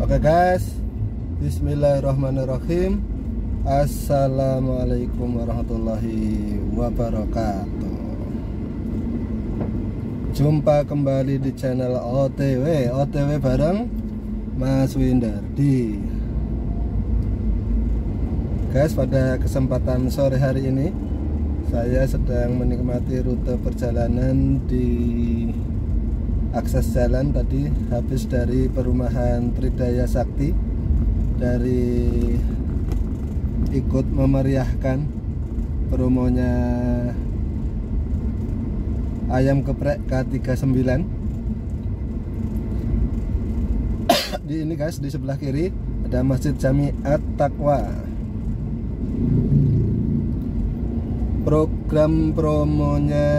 Oke guys, bismillahirrahmanirrahim. Assalamualaikum warahmatullahi wabarakatuh. Jumpa kembali di channel OTW bareng Mas Windardi. Guys, pada kesempatan sore hari ini saya sedang menikmati rute perjalanan di akses jalan tadi, habis dari perumahan Tridaya Sakti, dari ikut memeriahkan promonya ayam geprek K39. Di ini guys, di sebelah kiri ada Masjid Jami At-Taqwa. Program promonya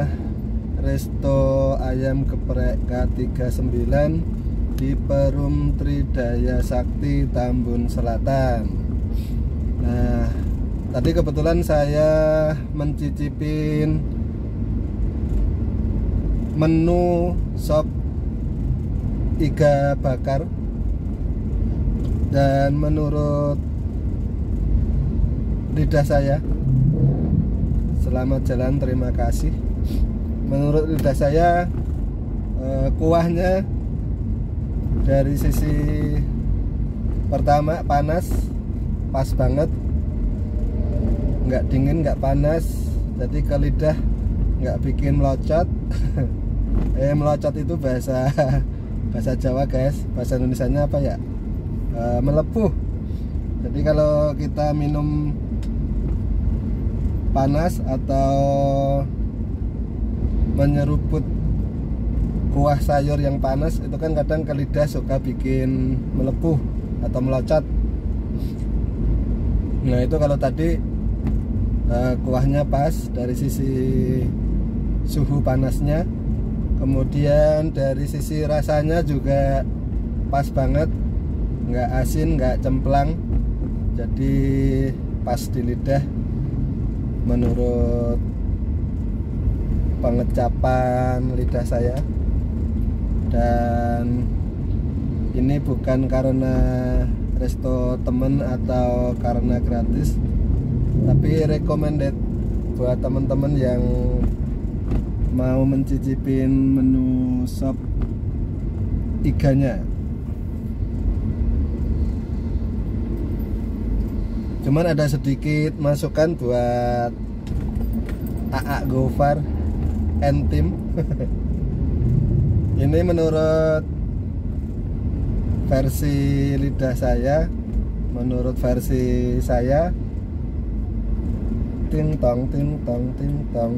resto ayam geprek K39 di Perum Tridaya Sakti, Tambun Selatan. Nah, tadi kebetulan saya mencicipin menu sop iga bakar, dan menurut lidah saya, selamat jalan, terima kasih. Menurut lidah saya, kuahnya dari sisi pertama panas, pas banget, nggak dingin nggak panas, jadi ke lidah nggak bikin melocot. Melocot itu bahasa Jawa guys, bahasa Indonesianya apa ya? Melepuh. Jadi kalau kita minum panas atau menyeruput kuah sayur yang panas, itu kan kadang ke lidah suka bikin melepuh atau melocot. Nah, itu kalau tadi kuahnya pas dari sisi suhu panasnya, kemudian dari sisi rasanya juga pas banget, nggak asin nggak cemplang, jadi pas di lidah menurut pengecapan lidah saya. Dan ini bukan karena resto temen atau karena gratis, tapi recommended buat temen-temen yang mau mencicipin menu sop iganya. Cuman ada sedikit masukan buat AA Gofar and Tim. Ini menurut versi lidah saya, menurut versi saya, ting tong ting tong ting tong,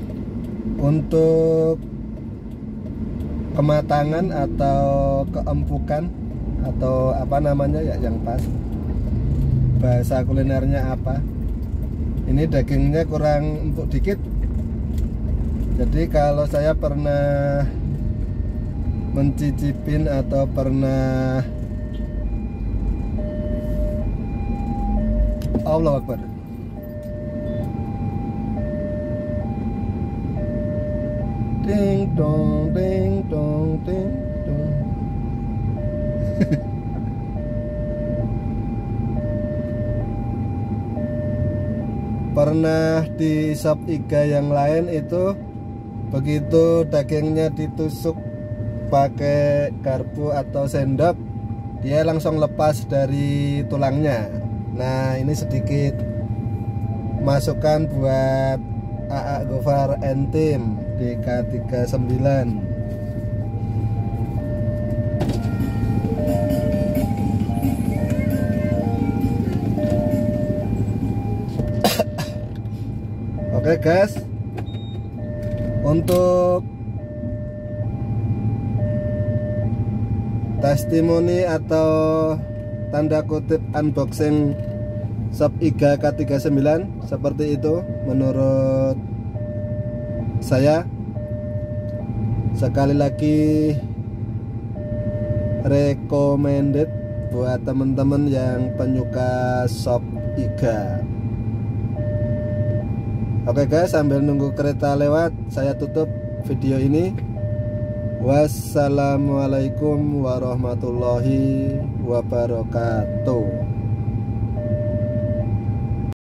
untuk kematangan atau keempukan atau apa namanya ya yang pas, bahasa kulinernya apa, ini dagingnya kurang empuk dikit. Jadi kalau saya pernah mencicipin atau pernah, Allahu Akbar, ding dong ding dong ding dong. Pernah di sop iga yang lain itu, begitu dagingnya ditusuk pakai garpu atau sendok, dia langsung lepas dari tulangnya. Nah, ini sedikit masukan buat AA Gofar and Tim di K39. Oke guys, untuk testimoni atau tanda kutip unboxing sop iga K39 seperti itu menurut saya. Sekali lagi recommended buat teman-teman yang penyuka sop iga. Oke guys, sambil nunggu kereta lewat, saya tutup video ini. Wassalamualaikum warahmatullahi wabarakatuh.